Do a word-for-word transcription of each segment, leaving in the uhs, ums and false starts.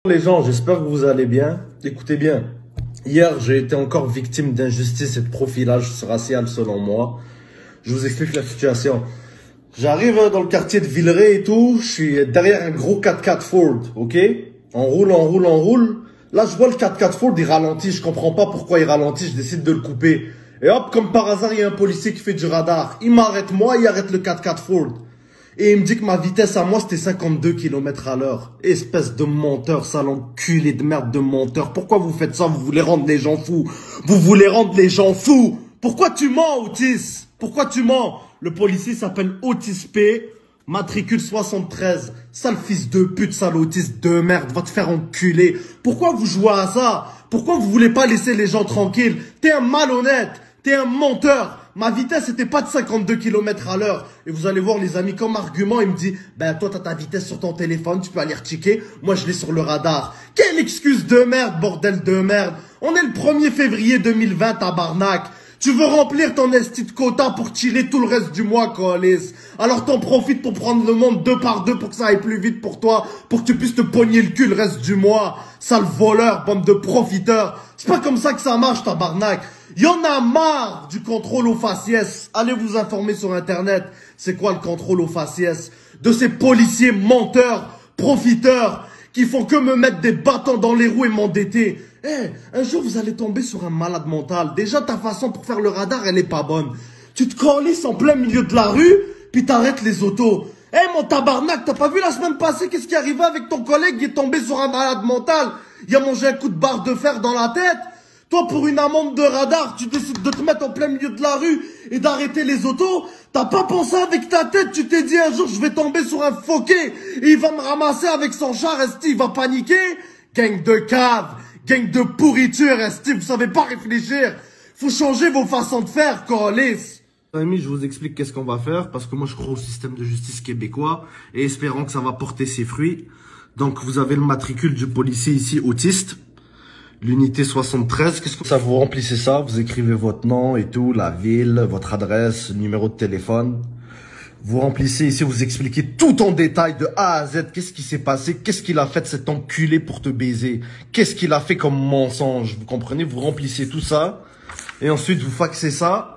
Les gens, j'espère que vous allez bien. Écoutez bien, hier j'ai été encore victime d'injustice et de profilage racial selon moi. Je vous explique la situation. J'arrive dans le quartier de Villeray et tout, je suis derrière un gros quatre-quatre Ford, ok? On roule, on roule, on roule. Là je vois le quatre-quatre Ford, il ralentit, je comprends pas pourquoi il ralentit, je décide de le couper. Et hop, comme par hasard, il y a un policier qui fait du radar. Il m'arrête moi, il arrête le quatre-quatre Ford. Et il me dit que ma vitesse à moi, c'était cinquante-deux kilomètres à l'heure. Espèce de menteur, sale enculé de merde de menteur. Pourquoi vous faites ça? Vous voulez rendre les gens fous. Vous voulez rendre les gens fous. Pourquoi tu mens, Otis? Pourquoi tu mens? Le policier s'appelle Otis P, matricule soixante-treize. Sale fils de pute, sale Otis de merde, va te faire enculer. Pourquoi vous jouez à ça? Pourquoi vous voulez pas laisser les gens tranquilles? T'es un malhonnête, t'es un menteur. Ma vitesse était pas de cinquante-deux kilomètres à l'heure. Et vous allez voir les amis, comme argument, il me dit, ben toi t'as ta vitesse sur ton téléphone, tu peux aller rechecker. Moi je l'ai sur le radar. Quelle excuse de merde, bordel de merde. On est le premier février deux mille vingt, tabarnak. Tu veux remplir ton esti de quota pour chiller tout le reste du mois, Coalis. Alors t'en profites pour prendre le monde deux par deux pour que ça aille plus vite pour toi, pour que tu puisses te pogner le cul le reste du mois. Sale voleur, bande de profiteurs. C'est pas comme ça que ça marche, tabarnak. Y'en a marre du contrôle aux faciès. Allez vous informer sur internet. C'est quoi le contrôle aux faciès? De ces policiers menteurs, profiteurs, qui font que me mettre des bâtons dans les roues et m'endetter. Eh, hey, un jour vous allez tomber sur un malade mental. Déjà ta façon pour faire le radar, elle est pas bonne. Tu te colisses en plein milieu de la rue, puis t'arrêtes les autos. Eh hey, mon tabarnak, t'as pas vu la semaine passée qu'est-ce qui arrivait avec ton collègue qui est tombé sur un malade mental? Il a mangé un coup de barre de fer dans la tête. Toi, pour une amende de radar, tu décides de te mettre en plein milieu de la rue et d'arrêter les autos. T'as pas pensé avec ta tête, tu t'es dit un jour je vais tomber sur un foquet et il va me ramasser avec son char, esti, il va paniquer. Gang de cave, gang de pourriture, esti, vous savez pas réfléchir. Faut changer vos façons de faire, Coalis. Amis, je vous explique qu'est-ce qu'on va faire parce que moi je crois au système de justice québécois et espérant que ça va porter ses fruits. Donc vous avez le matricule du policier ici, autiste. L'unité soixante-treize, qu'est-ce que ça vous remplissez ça? Vous écrivez votre nom et tout, la ville, votre adresse, numéro de téléphone. Vous remplissez ici, vous expliquez tout en détail de A à Z. Qu'est-ce qui s'est passé? Qu'est-ce qu'il a fait cet enculé pour te baiser? Qu'est-ce qu'il a fait comme mensonge? Vous comprenez? Vous remplissez tout ça. Et ensuite, vous faxez ça.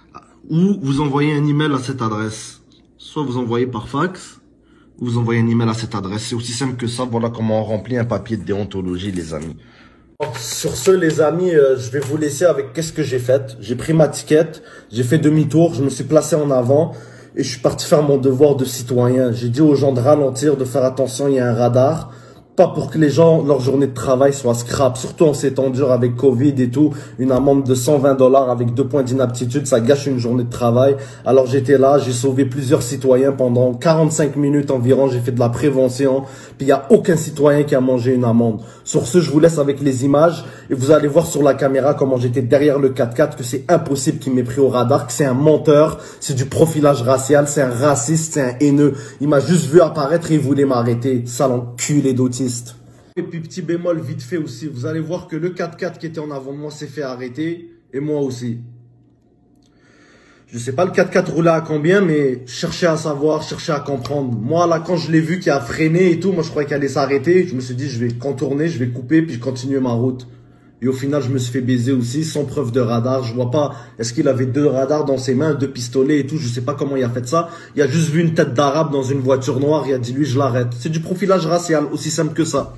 Ou vous envoyez un email à cette adresse. Soit vous envoyez par fax, ou vous envoyez un email à cette adresse. C'est aussi simple que ça. Voilà comment on remplit un papier de déontologie, les amis. Sur ce, les amis, euh, je vais vous laisser avec qu'est-ce que j'ai fait. J'ai pris ma ticket, j'ai fait demi-tour, je me suis placé en avant et je suis parti faire mon devoir de citoyen. J'ai dit aux gens de ralentir, de faire attention, il y a un radar. Pas pour que les gens, leur journée de travail soit scrap. Surtout en ces temps durs avec Covid et tout. Une amende de cent vingt dollars avec deux points d'inaptitude, ça gâche une journée de travail. Alors j'étais là, j'ai sauvé plusieurs citoyens pendant quarante-cinq minutes environ. J'ai fait de la prévention. Puis il n'y a aucun citoyen qui a mangé une amende. Sur ce, je vous laisse avec les images. Et vous allez voir sur la caméra comment j'étais derrière le quatre-quatre, que c'est impossible qu'il m'ait pris au radar, que c'est un menteur, c'est du profilage racial, c'est un raciste, c'est un haineux. Il m'a juste vu apparaître et il voulait m'arrêter. Sale enculé d'autiste. Et puis petit bémol vite fait aussi, vous allez voir que le quatre-quatre qui était en avant de moi s'est fait arrêter, et moi aussi. Je sais pas le quatre-quatre roulait à combien, mais cherchez à savoir, cherchez à comprendre. Moi là, quand je l'ai vu qui a freiné et tout, moi je croyais qu'elle allait s'arrêter, je me suis dit je vais contourner, je vais couper, puis je continue ma route. Et au final, je me suis fait baiser aussi, sans preuve de radar. Je vois pas, est-ce qu'il avait deux radars dans ses mains, deux pistolets et tout. Je sais pas comment il a fait ça. Il a juste vu une tête d'arabe dans une voiture noire. Il a dit, lui, je l'arrête. C'est du profilage racial, aussi simple que ça.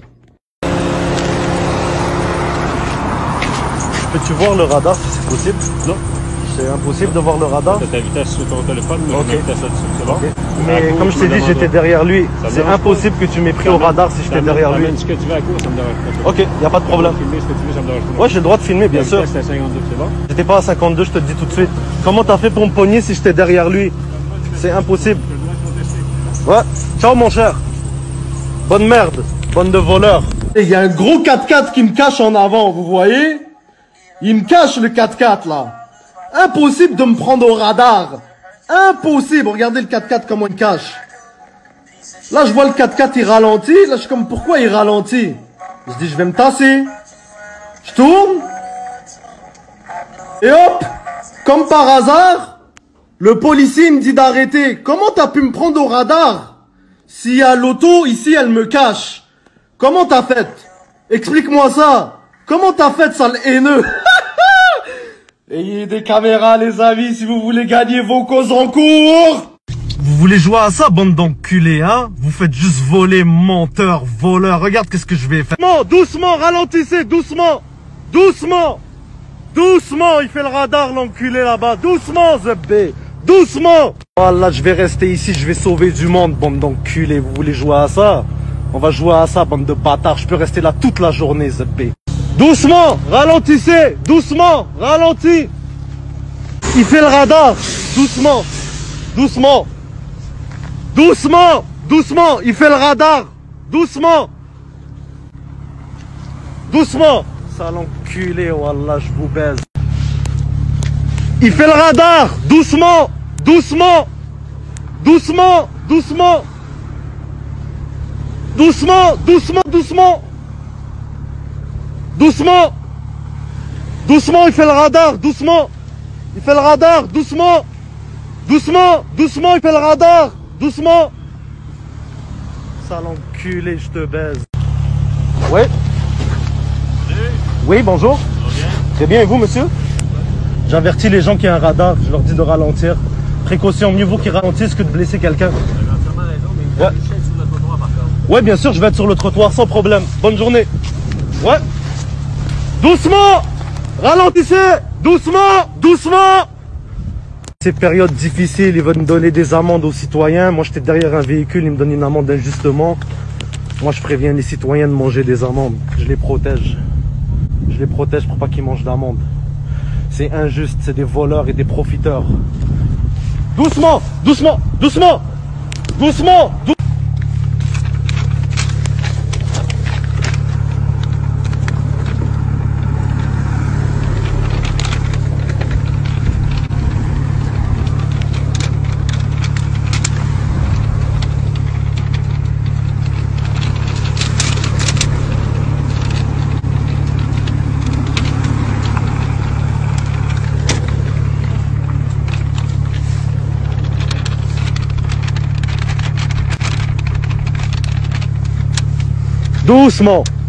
Peux-tu voir le radar si c'est possible? Non. C'est impossible de voir le radar. Tu as ta vitesse sur ton téléphone, mais okay. vitesse là-dessus, c'est bon? Okay. Mais comme je t'ai dit, j'étais derrière lui. C'est impossible que tu m'aies pris au radar si j'étais derrière lui. Ce que tu veux à court, ça me dérange pas. Ok, il n'y a pas de problème. Filmer ce que tu veux, ça me dérange pas. Ouais, j'ai le droit de filmer, bien sûr. C'était à cinquante-deux, c'est bon? J'étais pas à cinquante-deux, je te le dis tout de suite. Comment t'as fait pour me pogner si j'étais derrière lui? C'est impossible. Ouais, ciao mon cher. Bonne merde, bonne de voleurs. Il y a un gros quatre-quatre qui me cache en avant, vous voyez? Il me cache le quatre-quatre là. Impossible de me prendre au radar. Impossible. Regardez le quatre-quatre comment il cache. Là, je vois le quatre-quatre, il ralentit. Là, je suis comme, pourquoi il ralentit? Je dis, je vais me tasser. Je tourne. Et hop, comme par hasard, le policier me dit d'arrêter. Comment t'as pu me prendre au radar? S'il y a l'auto, ici, elle me cache. Comment t'as fait? Explique-moi ça. Comment t'as fait, sale haineux? Ayez des caméras, les amis, si vous voulez gagner vos causes en cours. Vous voulez jouer à ça, bande d'enculés, hein? Vous faites juste voler, menteur, voleur. Regarde qu'est-ce que je vais faire. Non, doucement, ralentissez, doucement. Doucement. Doucement, il fait le radar, l'enculé là-bas. Doucement, Zebé. Doucement. Voilà, je vais rester ici, je vais sauver du monde, bande d'enculés. Vous voulez jouer à ça? On va jouer à ça, bande de bâtards. Je peux rester là toute la journée, Zebé. Doucement, ralentissez, doucement, ralenti. Il fait le radar, doucement, doucement, doucement, doucement, il fait le radar, doucement, doucement. Sale enculé, wallah, je vous baise. Il fait le radar, doucement, doucement, doucement, doucement, doucement, doucement, doucement. Doucement. Doucement, il fait le radar, doucement. Il fait le radar, doucement. Doucement, doucement, il fait le radar, doucement. Sale enculé, je te baise. Ouais. Oui, bonjour. Très bien, et vous, monsieur? J'avertis les gens qu'il y a un radar, je leur dis de ralentir. Précaution, mieux vaut qu'ils ralentissent que de blesser quelqu'un. Ouais. Ouais, bien sûr, je vais être sur le trottoir sans problème. Bonne journée. Ouais. Doucement! Ralentissez! Doucement! Doucement! Ces périodes difficiles, ils veulent me donner des amendes aux citoyens. Moi, j'étais derrière un véhicule, ils me donnent une amende d'injustement. Moi, je préviens les citoyens de manger des amendes. Je les protège. Je les protège pour pas qu'ils mangent d'amendes. C'est injuste, c'est des voleurs et des profiteurs. Doucement! Doucement! Doucement! Doucement! Doucement! Doucement.